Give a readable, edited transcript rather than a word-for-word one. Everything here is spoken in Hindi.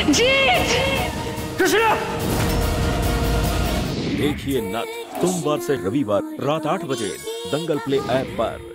जीत। कृष्णा देखिए नथ सोमवार से रविवार रात 8 बजे दंगल प्ले ऐप पर।